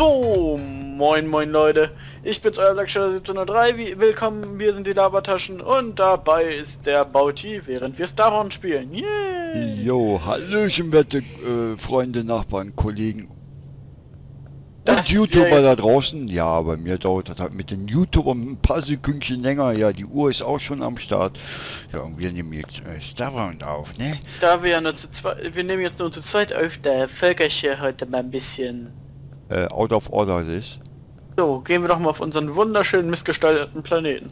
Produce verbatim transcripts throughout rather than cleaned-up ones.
So, moin moin Leute, ich bin's, euer Blackshadow siebzehnhundertdrei, wie, willkommen, wir sind die Labertaschen und dabei ist der Bauti, während wir Starbound spielen. Yay! Jo, hallöchen, werte äh, Freunde, Nachbarn, Kollegen und Das YouTuber jetzt... da draußen. Ja, bei mir dauert das halt mit den YouTubern ein paar Sekündchen länger. Ja, die Uhr ist auch schon am Start. Ja, und wir nehmen jetzt äh, Starbound auf, ne? Da wir ja nur zu zweit, wir nehmen jetzt nur zu zweit auf, der Völkerchen heute mal ein bisschen... Äh, out of order ist. So, gehen wir doch mal auf unseren wunderschönen, missgestalteten Planeten.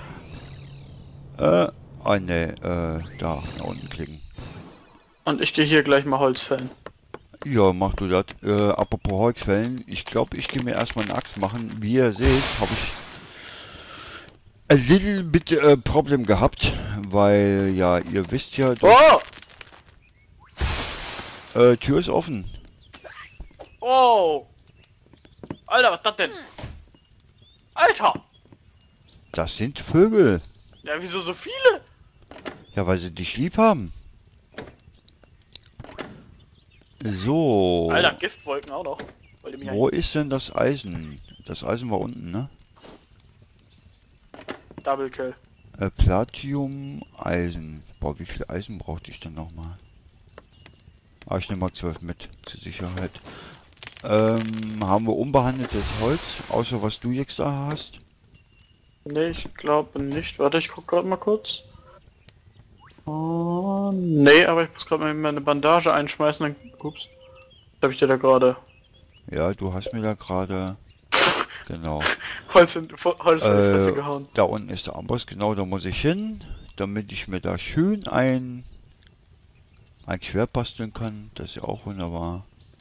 Äh, ah ne, äh, da, nach unten klicken. Und ich gehe hier gleich mal Holz fällen. Ja, mach du das. Äh, apropos Holzfällen, ich glaube, ich gehe mir erstmal eine Axt machen. Wie ihr seht, habe ich ein little bit äh, Problem gehabt, weil, ja, ihr wisst ja... Oh! Äh, Tür ist offen. Oh! Alter, was ist das denn? Alter! Das sind Vögel. Ja, wieso so viele? Ja, weil sie dich lieb haben. So. Alter, Giftwolken auch noch. Wollt ihr mich Wo ist denn das Eisen? Das Eisen war unten, ne? Double Kill. Äh, Platinum, Eisen. Boah, wie viel Eisen brauchte ich denn nochmal? Ah, ich nehme mal zwölf mit, zur Sicherheit. Ähm, haben wir unbehandeltes Holz, außer was du jetzt da hast? Nee, ich glaube nicht. Warte, ich guck gerade mal kurz. Oh, nee, aber ich muss gerade mal meine Bandage einschmeißen. Dann, ups. Was habe ich dir da gerade? Ja, du hast mir da gerade... Genau. Holz in, Holz in die Fresse Äh, gehauen. da unten ist der Amboss, genau, da muss ich hin, damit ich mir da schön ein... ein Schwert basteln kann. Das ist ja auch wunderbar.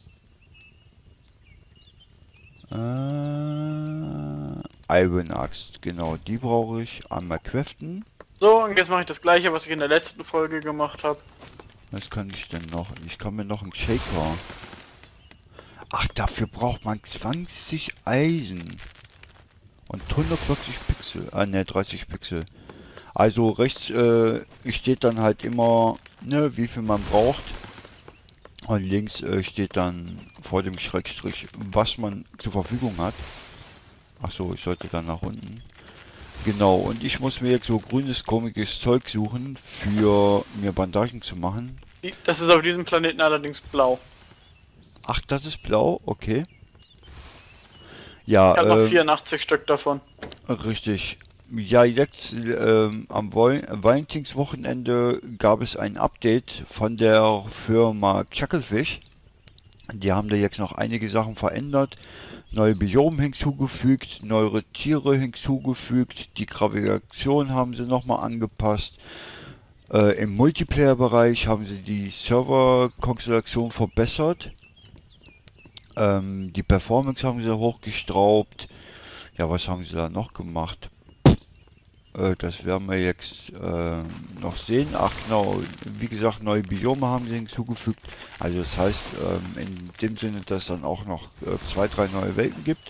Äh, Iron Axt, genau, die brauche ich. Einmal craften. So, und jetzt mache ich das gleiche, was ich in der letzten Folge gemacht habe. Was kann ich denn noch? Ich kann mir noch einen Shaker. Ach, dafür braucht man zwanzig Eisen. Und hundertvierzig Pixel. Ah ne, dreißig Pixel. Also rechts äh, steht dann halt immer, ne, wie viel man braucht. Und links äh, steht dann vor dem Schrägstrich, was man zur Verfügung hat. Ach so, ich sollte dann nach unten. Genau, und ich muss mir jetzt so grünes, komisches Zeug suchen, für mir Bandagen zu machen. Die, das ist auf diesem Planeten allerdings blau. Ach, das ist blau, okay. Ja, Ich habe noch äh, vierundachtzig Stück davon. richtig. Ja, jetzt ähm, am Valentinswochenende gab es ein Update von der Firma Chucklefish. Die haben da jetzt noch einige Sachen verändert, neue Biome hinzugefügt, neue Tiere hinzugefügt, die Gravitation haben sie nochmal angepasst. Äh, Im Multiplayer-Bereich haben sie die Server-Konstellation verbessert. Ähm, die Performance haben sie hochgestraubt. Ja, was haben sie da noch gemacht? Äh, das werden wir jetzt äh, noch sehen. Ach genau, wie gesagt, neue Biome haben sie hinzugefügt. Also das heißt, ähm, in dem Sinne, dass es dann auch noch äh, zwei, drei neue Welten gibt.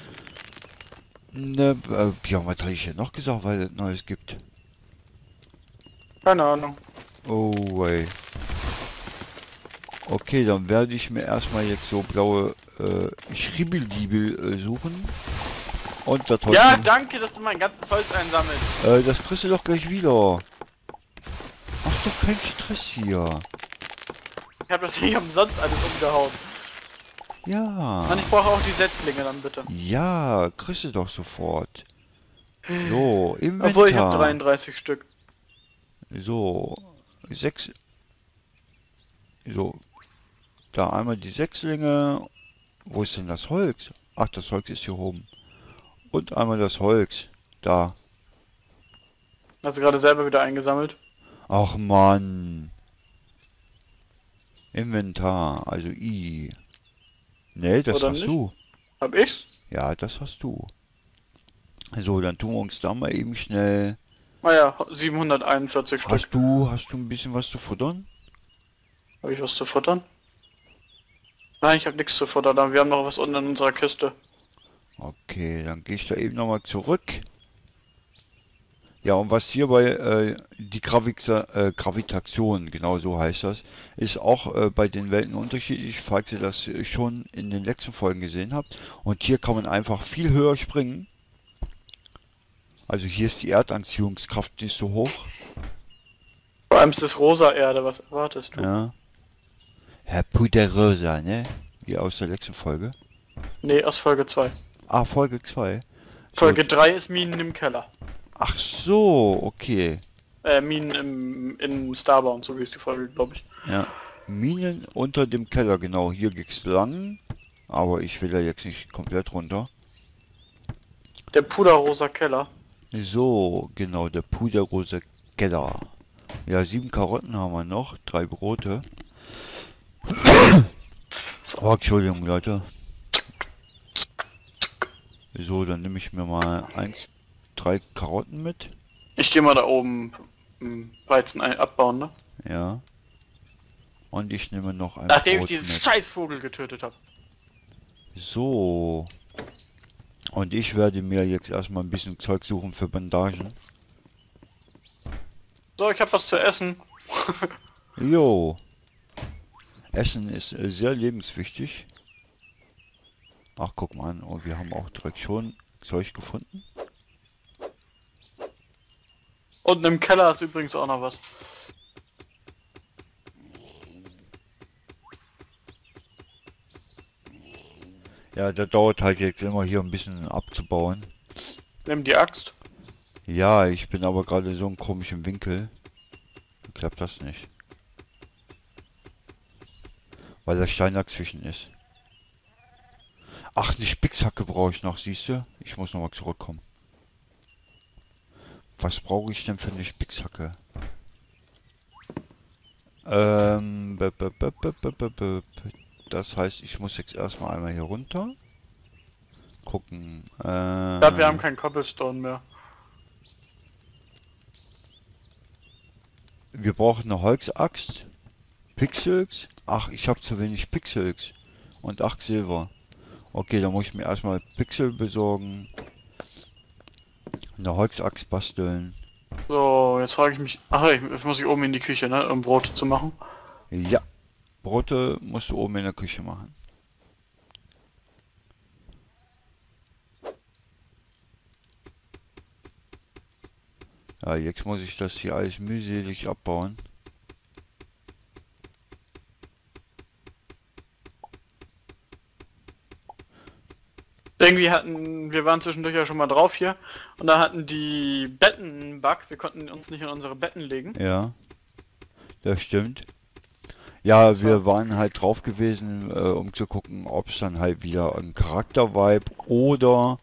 Ne, äh, ja, was habe ich hier noch gesagt, weil es Neues gibt? Keine Ahnung. Oh, ey. Okay, dann werde ich mir erstmal jetzt so blaue äh, Schribbeldiebel äh, suchen. Und das Holz. Ja, danke, dass du mein ganzes Holz einsammelst. Äh, das kriegst du doch gleich wieder. Mach doch keinen Stress hier. Ich habe das nicht umsonst alles umgehauen. Ja. Mann, ich brauche auch die Setzlinge dann bitte. Ja, kriegst du doch sofort. So, Inventar. Obwohl ich habe dreiunddreißig Stück. So, sechs. So, da einmal die Sechslinge. Wo ist denn das Holz? Ach, das Holz ist hier oben. Und einmal das Holz. Da. Hast du gerade selber wieder eingesammelt? Ach Mann. Inventar, also I. Ne, das Oder hast nicht? du. Hab ich's? Ja, das hast du. So, dann tun wir uns da mal eben schnell. Naja, siebenhunderteinundvierzig Stück. Hast du, hast du ein bisschen was zu futtern? Habe ich was zu futtern? Nein, ich habe nichts zu futtern, aber wir haben noch was unten in unserer Kiste. Okay, dann gehe ich da eben nochmal zurück. Ja, und was hier bei äh, die Gravixa, äh, Gravitation, genau so heißt das, ist auch äh, bei den Welten unterschiedlich, falls ihr das äh, schon in den letzten Folgen gesehen habt. Und hier kann man einfach viel höher springen. Also hier ist die Erdanziehungskraft nicht so hoch. Vor allem ist es rosa Erde, was erwartest du? Ja. Herr Puderosa, ne? Wie aus der letzten Folge. Nee, aus Folge zwei. Ah, Folge zwei. So. Folge drei ist Minen im Keller. Ach so, okay. Äh, Minen im, in Starbound, so wie ist die Folge, glaube ich. Ja. Minen unter dem Keller, genau. Hier geht's lang. Aber ich will da jetzt nicht komplett runter. Der puderrosa Keller. So, genau, der puderrosa Keller. Ja, sieben Karotten haben wir noch, drei Brote. Oh, Entschuldigung, Leute. So, dann nehme ich mir mal eins, drei Karotten mit. Ich gehe mal da oben m, Weizen ein abbauen, ne? Ja. Und ich nehme noch ein Nachdem Brot ich diesen mit. Scheißvogel getötet habe. So. Und ich werde mir jetzt erstmal ein bisschen Zeug suchen für Bandagen. So, ich habe was zu essen. Jo. Essen ist äh, sehr lebenswichtig. Ach, guck mal an. Oh, wir haben auch direkt schon Zeug gefunden. Unten im Keller ist übrigens auch noch was. Ja, der dauert halt jetzt immer hier ein bisschen abzubauen. Nimm die Axt. Ja, ich bin aber gerade so einen komischen Winkel. Klappt das nicht. Weil der Stein dazwischen ist. Ach, eine Spitzhacke brauche ich noch, siehst du? Ich muss nochmal zurückkommen. Was brauche ich denn für eine Spitzhacke? Ähm, b -b -b -b -b -b -b das heißt, ich muss jetzt erstmal einmal hier runter. Gucken. Äh, Ich glaube, wir haben keinen Cobblestone mehr. Wir brauchen eine Holzaxt. Pixels. Ach, ich habe zu wenig Pixels. Und acht Silber. Okay, dann muss ich mir erstmal Pixel besorgen. Eine Holzaxt basteln. So, jetzt frage ich mich... Ach, jetzt muss ich oben in die Küche, ne? Um Brot zu machen. Ja. Brote musst du oben in der Küche machen. Ja, jetzt muss ich das hier alles mühselig abbauen. Irgendwie hatten... Wir waren zwischendurch ja schon mal drauf hier. Und da hatten die Betten einen Bug. Wir konnten uns nicht in unsere Betten legen. Ja. Das stimmt. Ja, So. wir waren halt drauf gewesen, äh, um zu gucken, ob es dann halt wieder ein Charakter-Vibe oder...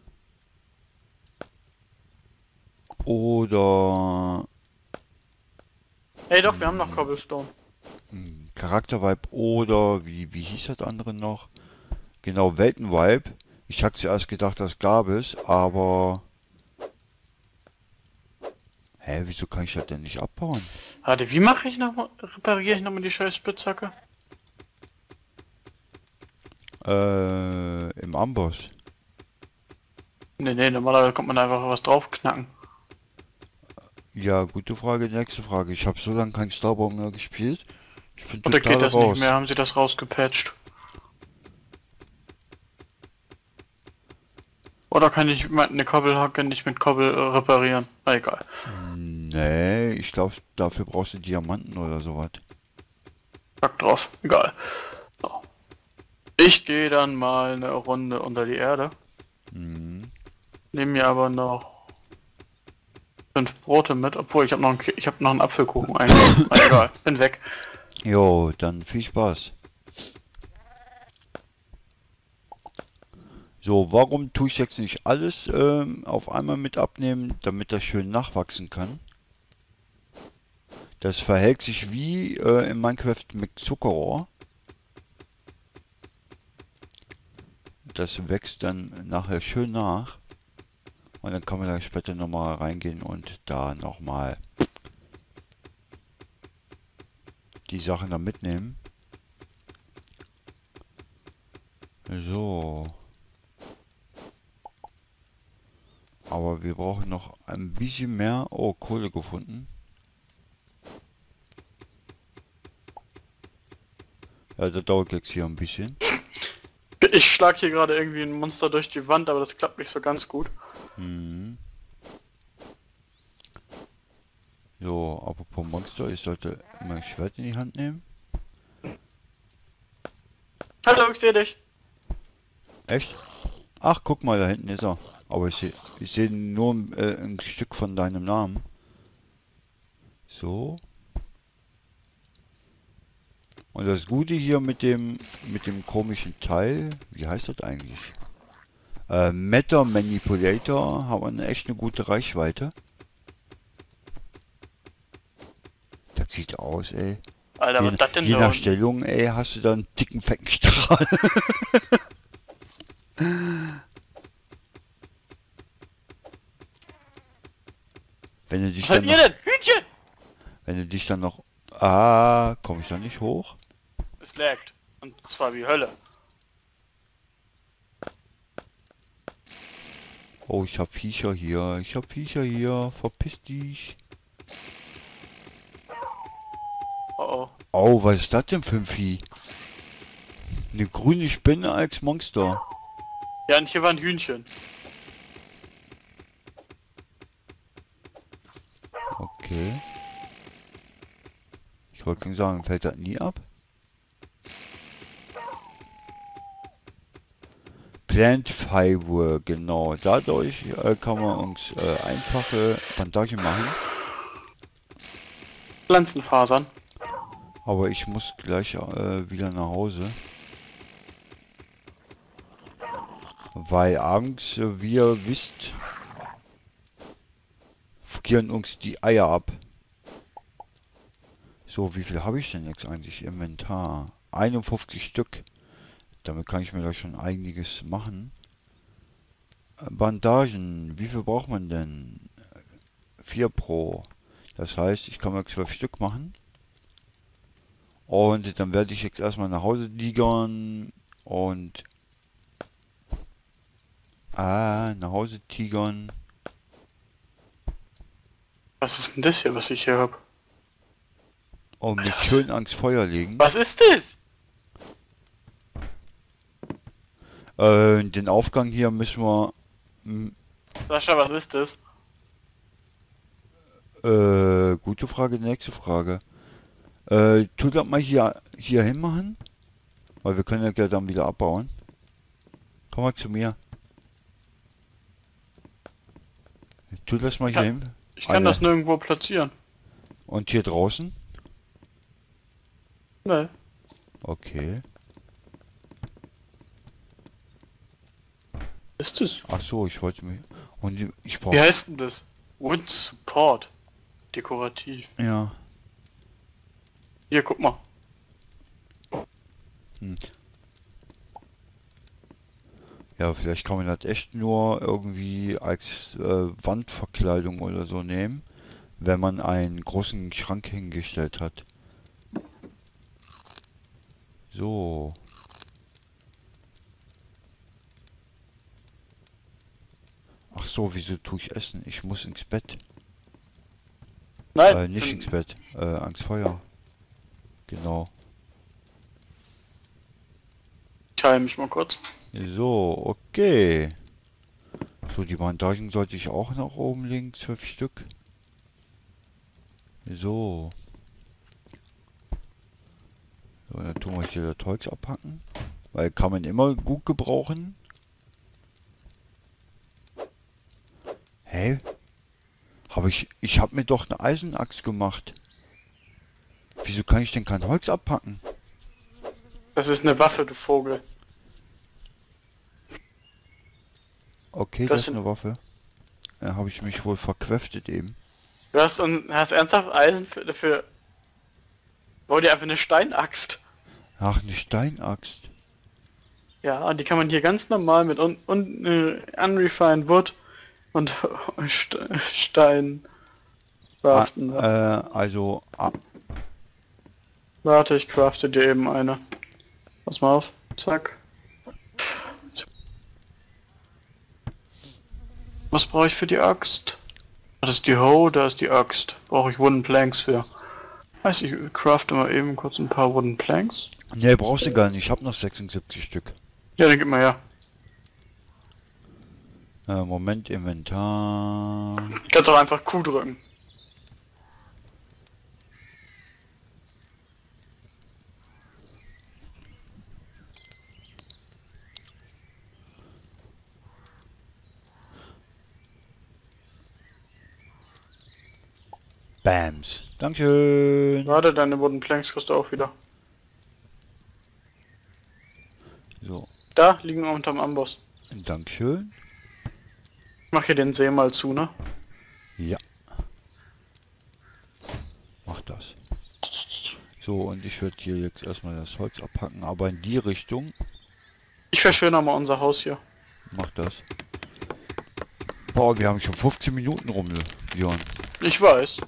Oder... Hey doch, wir haben noch Cobblestone. ein Charakter-Vibe oder... Wie, wie hieß das andere noch? Genau, Welten-Vibe. Ich hatte zuerst gedacht, das gab es, aber... Hä, wieso kann ich das denn nicht abbauen? Warte, wie mache ich nochmal? Repariere ich nochmal die scheiß Spitzhacke? Äh, im Amboss. Ne, ne, normalerweise kommt man einfach was draufknacken. Ja, gute Frage, nächste Frage. Ich habe so lange kein Starbound mehr gespielt. Ich bin Oder total geht das raus. nicht mehr? Haben sie das rausgepatcht? Oder kann ich eine Kobbelhacke nicht mit Kobbel äh, reparieren? Na, egal. Nee, ich glaube, dafür brauchst du Diamanten oder sowas. Pack drauf. Egal. So. Ich gehe dann mal eine Runde unter die Erde. Mhm. Nehme mir aber noch fünf Brote mit, obwohl ich habe noch, einen Ki- ich habe noch einen Apfelkuchen eigentlich. Na, egal. Bin weg. Jo, dann viel Spaß. So, warum tue ich jetzt nicht alles ähm, auf einmal mit abnehmen, damit das schön nachwachsen kann? Das verhält sich wie äh, in Minecraft mit Zuckerrohr. Das wächst dann nachher schön nach. Und dann kann man da später nochmal reingehen und da nochmal die Sachen da mitnehmen. So. Aber wir brauchen noch ein bisschen mehr. Oh, Kohle gefunden. Ja, das dauert jetzt hier ein bisschen. Ich schlag hier gerade irgendwie ein Monster durch die Wand, aber das klappt nicht so ganz gut. Mhm. So, apropos Monster, ich sollte mein Schwert in die Hand nehmen. Hallo, ich sehe dich. Echt? Ach, guck mal, da hinten ist er. Aber ich sehe ich seh nur äh, ein Stück von deinem Namen. So. Und das Gute hier mit dem mit dem komischen Teil, wie heißt das eigentlich? Äh, Matter Manipulator, haben wir eine, echt eine gute Reichweite. Das sieht aus, ey. Alter, Je, was das denn je da nach unten? Stellung, ey, hast du da einen dicken fetten Strahl. Wenn du dich Was dann seid ihr noch, denn? Hühnchen! wenn du dich dann noch, ah, komme ich da nicht hoch? Es laggt. Und zwar wie Hölle. Oh, ich hab Viecher hier, ich hab Viecher hier, verpiss dich. Oh oh. Oh, was ist das denn für ein Vieh? Eine grüne Spinne als Monster. Ja, und hier war ein Hühnchen. Okay. Ich wollte gerade sagen, fällt das nie ab? Plant Fiber, genau. Dadurch äh, kann man uns äh, einfache Bandagen machen. Pflanzenfasern. Aber ich muss gleich äh, wieder nach Hause. Weil abends, äh, wie ihr wisst, frieren uns die Eier ab. So, wie viel habe ich denn jetzt eigentlich im Inventar? einundfünfzig Stück. Damit kann ich mir da schon einiges machen. Bandagen, wie viel braucht man denn? vier pro. Das heißt, ich kann mir zwölf Stück machen. Und dann werde ich jetzt erstmal nach Hause tigern und ah, nach Hause tigern. Was ist denn das hier, was ich hier hab? Und mich Was? schön ans Feuer legen. Was ist das? Äh, den Aufgang hier müssen wir mh, Sascha, was ist das? Äh, gute Frage, nächste Frage. Äh, tu das mal hier, hier hin machen. Weil wir können ja dann wieder abbauen. Komm mal zu mir. Tu das mal Ich hier kann, hin. ich kann Eine. das nirgendwo platzieren. Und hier draußen? Ne. Okay. Ist das? Ach so, ich wollte mich... Und ich Wie brauche... heißt denn das? Wood Support. Dekorativ. Ja. Hier, guck mal. Hm. Ja, vielleicht kann man das echt nur irgendwie als äh, Wandverkleidung oder so nehmen, wenn man einen großen Schrank hingestellt hat. So. Ach so, wieso tue ich essen? Ich muss ins Bett. Nein. Äh, nicht ähm, ins Bett, äh, ans Feuer. Genau. Ich heile mich mal kurz. So, okay. So, die Bandagen sollte ich auch nach oben legen, zwölf Stück. So. So, dann tun wir hier das Holz abhacken. Weil kann man immer gut gebrauchen. Hä? Habe ich... Ich habe mir doch eine Eisenachs gemacht. Wieso kann ich denn kein Holz abpacken? Das ist eine Waffe, du Vogel. Okay, Das das ist sind- eine Waffe. Da habe ich mich wohl verqueftet eben. Du hast, und, hast ernsthaft Eisen für... für Bau dir einfach eine Steinaxt. Ach, eine Steinaxt. Ja, und die kann man hier ganz normal mit un, un, äh, unrefined Wood und St Stein craften. Ah, äh, also... Ah, Warte, ich crafte dir eben eine. Pass mal auf. Zack. Was brauche ich für die Axt? Das ist die Hoe, da ist die Axt. Brauche ich Wooden Planks für. Heißt, ich crafte mal eben kurz ein paar Wooden Planks. Ne, brauchst du gar nicht. Ich habe noch sechsundsiebzig Stück. Ja, dann gib mal her. Äh, Moment, Inventar. Du kannst auch einfach Q drücken. Bams. Dankeschön. Warte, deine Wooden Planks kriegst du auch wieder. So, Da liegen unterm Amboss. Dankeschön. Ich mach hier den See mal zu, ne? Ja. Mach das. So, und ich würde hier jetzt erstmal das Holz abhacken, aber in die Richtung. Ich verschönere mal unser Haus hier. Mach das. Boah, wir haben schon fünfzehn Minuten rum, Björn. Ich weiß.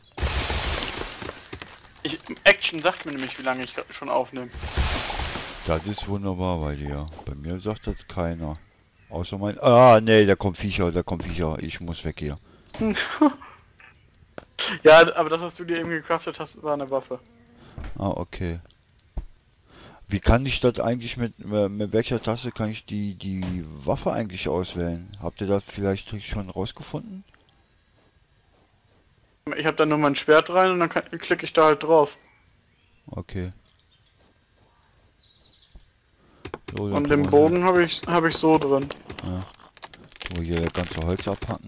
Ich, Action sagt mir nämlich, wie lange ich schon aufnehme. Das ist wunderbar bei dir. Bei mir sagt das keiner. Außer mein... Ah, nee, da kommt Viecher, da kommt Viecher. Ich muss weg hier. Ja, aber das, was du dir eben gecraftet hast, war eine Waffe. Ah, okay. Wie kann ich das eigentlich mit, mit welcher Taste kann ich die, die Waffe eigentlich auswählen? Habt ihr das vielleicht schon rausgefunden? Ich habe da nur mein Schwert rein und dann klicke ich da halt drauf. Okay. So, Und den Bogen habe ich habe ich so drin. Ja. So, hier das ganze Holz abhacken.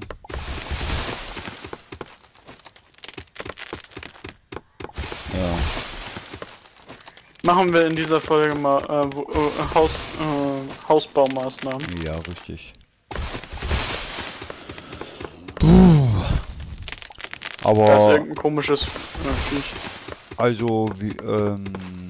Ja. Machen wir in dieser Folge mal äh, wo, äh, Haus, äh, Hausbaumaßnahmen. Ja, richtig. Puh. Aber... Da ist irgendein komisches äh, Viech. Also, wie, ähm...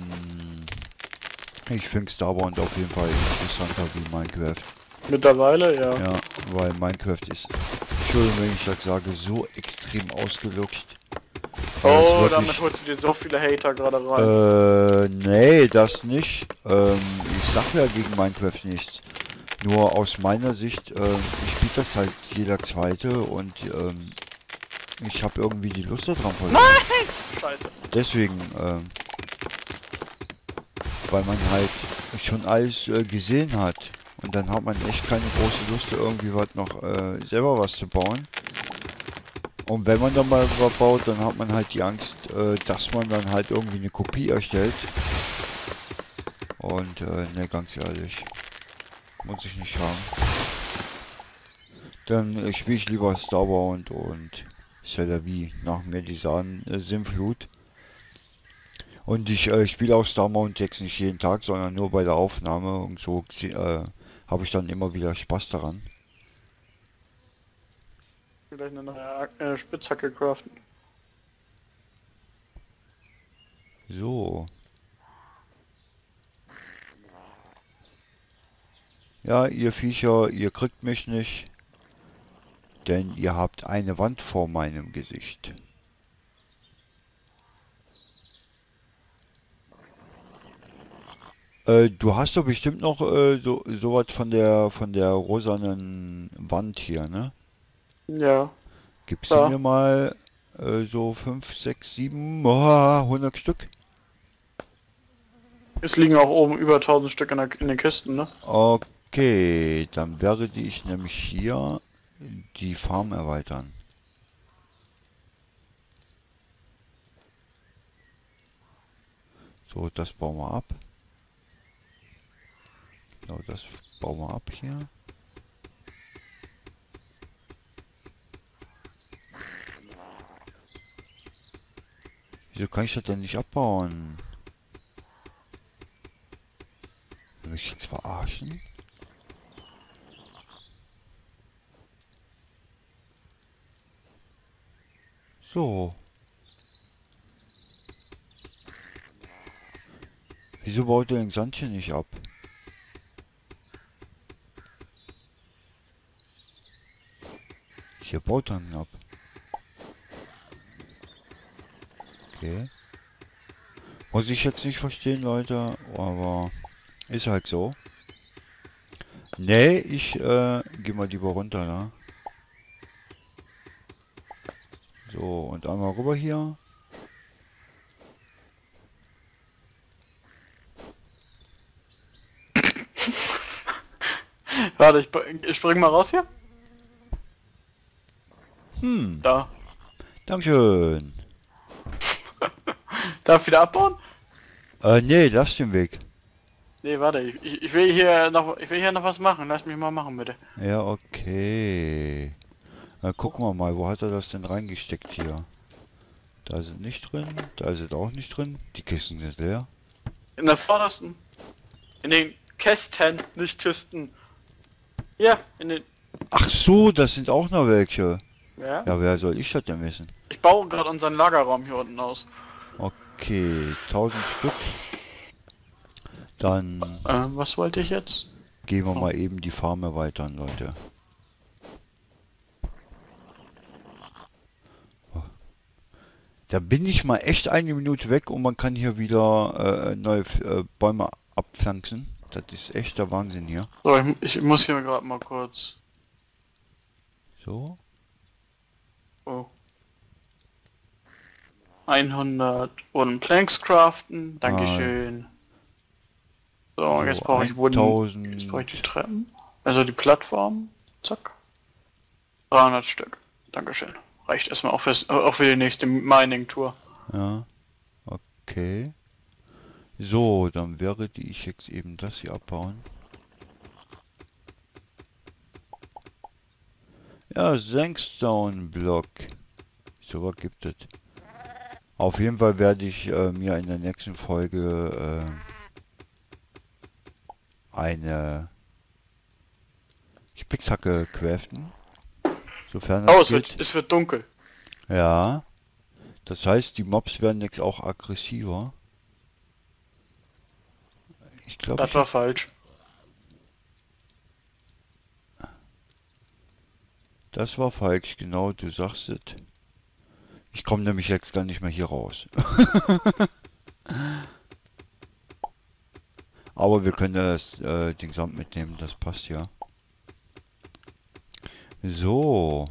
ich finde Starbound auf jeden Fall interessanter wie Minecraft. Mittlerweile, ja. Ja, weil Minecraft ist, Entschuldigung, wenn ich das sage, so extrem ausgelutscht. Oh, damit holst du dir so viele Hater gerade rein. Äh, nee, das nicht. Ähm, ich sag ja gegen Minecraft nichts. Nur aus meiner Sicht, ähm, ich spiele das halt jeder Zweite und ähm, ich habe irgendwie die Lust daran verloren. Nein! Scheiße. Deswegen, ähm, weil man halt schon alles äh, gesehen hat. Und dann hat man echt keine große Lust, irgendwie was noch äh, selber was zu bauen. Und wenn man dann mal was baut, dann hat man halt die Angst, äh, dass man dann halt irgendwie eine Kopie erstellt. Und äh, ne, ganz ehrlich, muss ich nicht haben. Dann äh, spiele ich lieber Starbound und c'est la vie. Nach mir die Sahn äh, Sinnflut. Und ich äh, spiele auch Starbound jetzt nicht jeden Tag, sondern nur bei der Aufnahme und so äh, habe ich dann immer wieder Spaß daran. Vielleicht eine neue äh, Spitzhacke craften. So. Ja, ihr Viecher, ihr kriegt mich nicht, denn ihr habt eine Wand vor meinem Gesicht. Äh, du hast doch bestimmt noch äh, so sowas von der von der rosanen Wand hier, ne? Ja. Gibst Ja. du mir mal äh, so fünf, sechs, sieben, oh, hundert Stück? Es liegen auch oben über tausend Stück in, der, in den Kisten, ne? Okay, dann werde ich nämlich hier die Farm erweitern. So, das bauen wir ab. Genau, das bauen wir ab hier. Wieso kann ich das denn nicht abbauen? Will mich jetzt verarschen? So. Wieso baut der den Sand hier nicht ab? Hier baut er ihn ab. Okay. Muss ich jetzt nicht verstehen, Leute, aber ist halt so. Nee, ich äh, geh mal lieber runter, ne? So, und einmal rüber hier. Warte, ich, ich spring mal raus hier. Hm, Da. Dankeschön. Darf ich wieder abbauen? Äh, nee, lass den Weg. Nee, warte, ich, ich ich will hier noch ich will hier noch was machen. Lass mich mal machen, bitte. Ja, okay. Na, gucken wir mal, wo hat er das denn reingesteckt hier? Da ist es nicht drin, da ist es auch nicht drin. Die Kisten sind leer. In der vordersten. In den Kästen, nicht Kisten. Ja, in den... Ach so, das sind auch noch welche. Ja? Ja, wer soll ich das denn wissen? Ich baue gerade unseren Lagerraum hier unten aus. Okay, tausend Stück. Dann Äh, was wollte ich jetzt? gehen wir Oh. mal eben die Farm erweitern, Leute. Da bin ich mal echt eine Minute weg und man kann hier wieder äh, neue äh, Bäume abpflanzen. Das ist echt der Wahnsinn hier. So, ich, ich muss hier gerade mal kurz... So. Oh. hundert Wooden Planks craften. Dankeschön. So, und jetzt So, brauche ich Wooden... tausend. Jetzt brauche ich die Treppen. Also die Plattform. Zack. dreihundert Stück. Dankeschön. Reicht erstmal auch, fürs, auch für die nächste Mining-Tour. Ja. Okay. So, dann wäre die ich jetzt eben das hier abbauen. Ja, Sandstone-Block. So was gibt es. Auf jeden Fall werde ich äh, mir in der nächsten Folge äh, eine Spitzhacke craften. Sofern das Oh, es geht. wird, es wird dunkel. Ja. Das heißt, die Mobs werden jetzt auch aggressiver. Ich glaube, Das war falsch. das war falsch. Genau, du sagst es. Ich komme nämlich jetzt gar nicht mehr hier raus. Aber wir können das äh, Ding samt mitnehmen, das passt ja. So.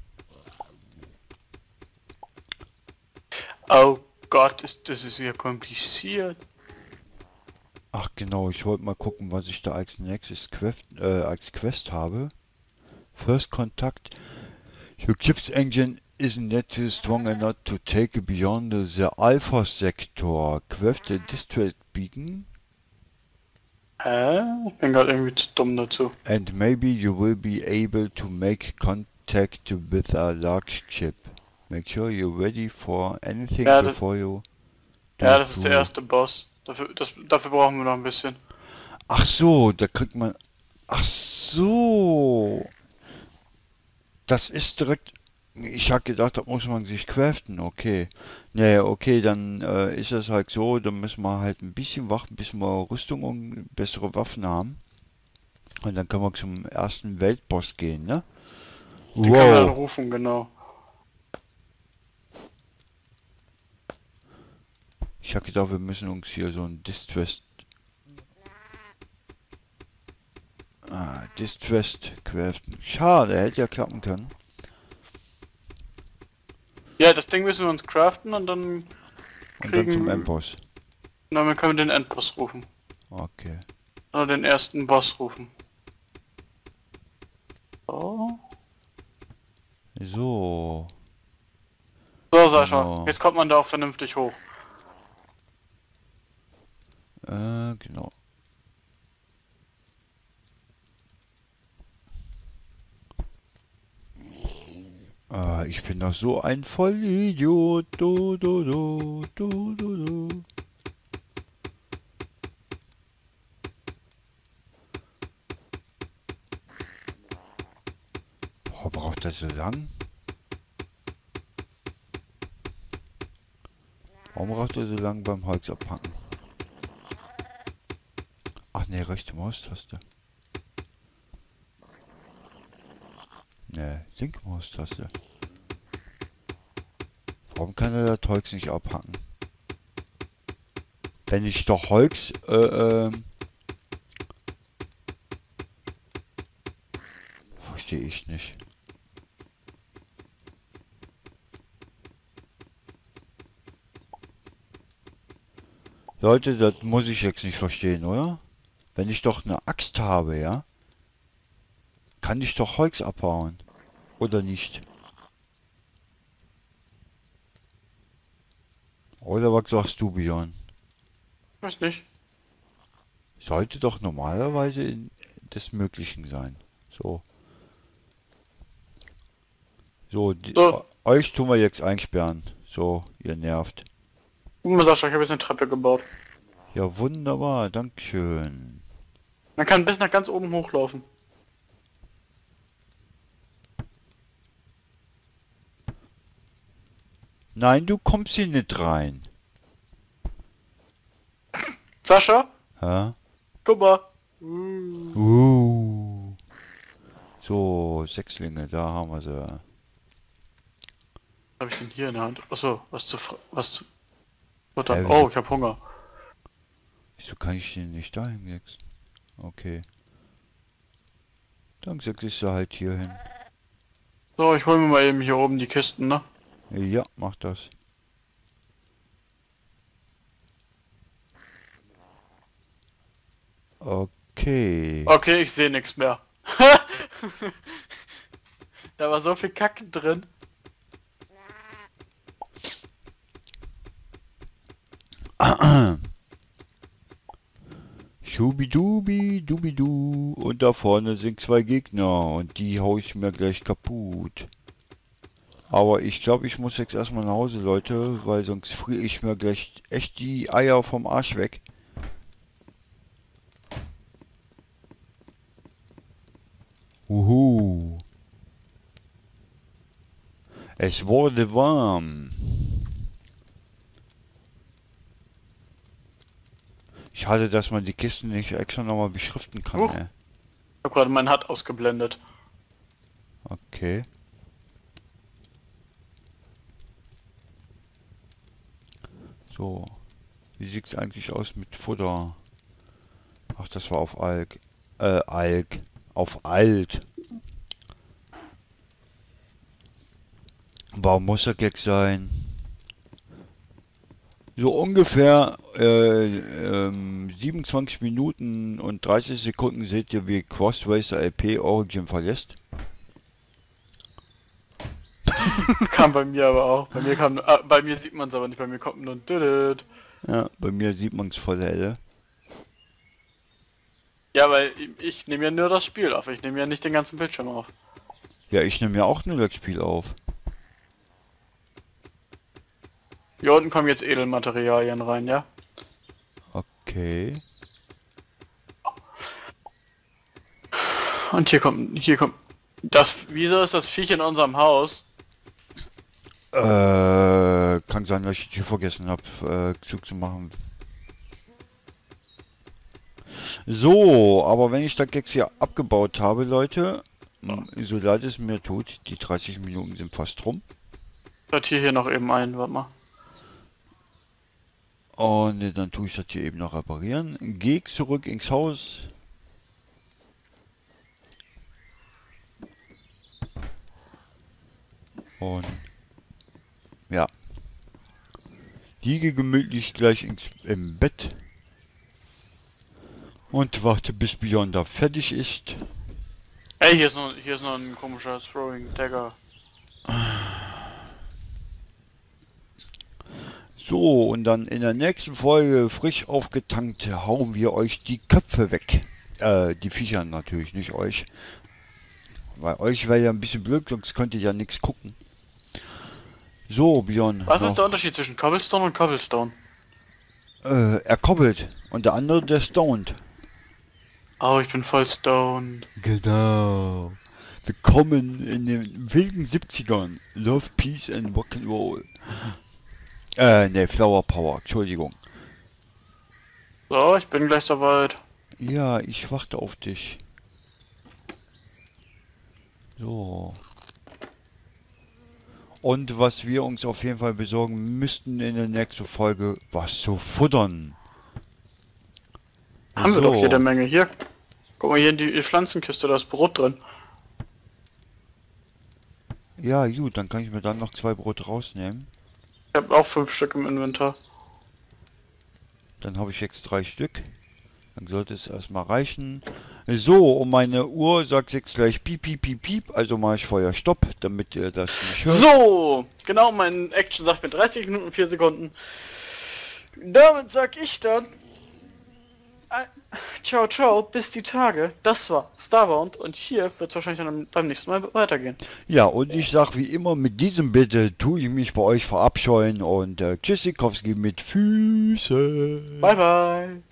Oh Gott, ist, das ist ja kompliziert. Ach genau, ich wollte mal gucken, was ich da als nächstes Quest, äh, als Quest habe. First Contact. Your chip's engine isn't yet strong enough to take beyond the Alpha Sector. Craft a distress beacon. Hä? Ich bin gerade irgendwie zu dumm dazu. And maybe you will be able to make contact with a large chip. Make sure you're ready for anything Ja, das- before you do Ja, das ist der so. erste Boss. Dafür, das, dafür brauchen wir noch ein bisschen. Ach so, da kriegt man... Ach so. Das ist direkt... Ich habe gedacht, da muss man sich craften, okay. Naja, okay, dann äh, ist es halt so, dann müssen wir halt ein bisschen warten, bis wir Rüstung und bessere Waffen haben. Und dann können wir zum ersten Weltboss gehen, ne? Den können wir dann Wow. rufen, genau. Ich habe gedacht, wir müssen uns hier so ein Distressed... Ah, Distressed craften. Schade, hätte ja klappen können. Ja, das Ding müssen wir uns craften und dann Und dann kriegen... zum Endboss. Dann können wir den Endboss rufen. Okay. Oder den ersten Boss rufen. So. So. So, Sascha. Genau. Jetzt kommt man da auch vernünftig hoch. Äh, genau. Ah, ich bin doch so ein Vollidiot. Du, du, du, du, du, du. Boah, braucht das so lang? Warum braucht er so lang beim Holz abpacken? Ach ne, rechte Maustaste. Ne, linke Maustaste. Warum kann er das Holz nicht abhacken? Wenn ich doch Holz, äh, ähm... Verstehe ich nicht. Leute, das muss ich jetzt nicht verstehen, oder? Wenn ich doch eine Axt habe, ja? Kann ich doch Holz abbauen. Oder nicht? Oder was sagst du, Björn? Weiß nicht. Sollte doch normalerweise in des Möglichen sein. So. So, die, So, euch tun wir jetzt einsperren. So, ihr nervt. guck mal, Sascha, ich habe jetzt eine Treppe gebaut. Ja, wunderbar, dankeschön. Man kann bis nach ganz oben hochlaufen. Nein, du kommst hier nicht rein. Sascha, Hä? guck mal. Uh. Uh. So, Sechslinge, da haben wir sie. Was habe ich denn hier in der Hand? Achso, was zu... fr- was zu... Futter. Hä, Oh, ich habe Hunger. Wieso kann ich den nicht dahin setzen? Okay. Dann setze ich sie halt hier hin. So, ich hole mir mal eben hier oben die Kisten, ne? Ja, mach das. Okay. Okay, ich sehe nichts mehr. Da war so viel Kacke drin. Schubidubi, dubidu. Und da vorne sind zwei Gegner und die hau ich mir gleich kaputt. Aber ich glaube, ich muss jetzt erstmal nach Hause, Leute, weil sonst friere ich mir gleich echt die Eier vom Arsch weg. Uhu. Es wurde warm. Schade, dass man die Kisten nicht extra nochmal beschriften kann. Huch. Ey. Ich habe gerade mein H U D ausgeblendet. Okay. So. Wie sieht's eigentlich aus mit Futter? Ach, das war auf Alk. Äh, Alk. Auf Alt. Warum muss er Gag sein? So ungefähr äh, ähm, siebenundzwanzig Minuten und dreißig Sekunden seht ihr, wie Crossracer L P Origin verlässt. Kam bei mir aber auch. Bei mir kam, äh, bei mir sieht man es aber nicht. Bei mir kommt nur ein Düdüt. Ja, bei mir sieht man es voll helle. Ja, weil ich, ich nehme ja nur das Spiel auf. Ich nehme ja nicht den ganzen Bildschirm auf. Ja, ich nehme ja auch nur das Spiel auf. Hier unten kommen jetzt Edelmaterialien rein, ja? Okay. Und hier kommt, hier kommt... Das, wieso ist das Viech in unserem Haus? Äh, kann sein, dass ich die Tür vergessen habe, äh, zuzumachen. So, aber wenn ich das jetzt hier abgebaut habe, Leute, m, so leid es mir tut, die dreißig Minuten sind fast rum. Ich sortiere hier noch eben ein, warte mal. Und äh, dann tue ich das hier eben noch reparieren. Geh zurück ins Haus. Und ja. Liege gemütlich gleich ins, im Bett. Und warte, bis Beyond da fertig ist. Ey, hier ist noch, hier ist noch ein komischer Throwing Dagger. So, und dann in der nächsten Folge, frisch aufgetankt, hauen wir euch die Köpfe weg. Äh, die Viecher natürlich, nicht euch. Weil euch wäre ja ein bisschen blöd, sonst könnt ihr ja nichts gucken. So, Björn. Was noch, ist der Unterschied zwischen Cobblestone und Cobblestone? Äh, er koppelt. Und der andere, der stoned. Oh, ich bin voll stoned. Genau. Willkommen in den wilden siebzigern. Love, Peace and Rock'n'Roll. Äh, ne, Flower Power, Entschuldigung. So, ich bin gleich soweit. Ja, ich warte auf dich. So. Und was wir uns auf jeden Fall besorgen müssten in der nächsten Folge, was zu futtern. Haben wir So. doch jede Menge. Hier. Guck mal, hier in die Pflanzenkiste, da ist Brot drin. Ja, gut, dann kann ich mir dann noch zwei Brote rausnehmen. Ich habe auch fünf Stück im Inventar. Dann habe ich jetzt drei Stück. Dann sollte es erstmal reichen. So, und meine Uhr sagt jetzt gleich piep, piep, piep, piep. Also mache ich vorher Stopp, damit ihr das nicht hört. So, genau, mein Action sagt mir dreißig Minuten und vier Sekunden. Damit sag ich dann... äh, Ciao, ciao, bis die Tage. Das war Starbound und hier wird es wahrscheinlich dann beim nächsten Mal weitergehen. Ja, und ich sag wie immer, mit diesem Bitte tue ich mich bei euch verabscheuen und äh, Tschüssikowski mit Füßen. Bye, bye.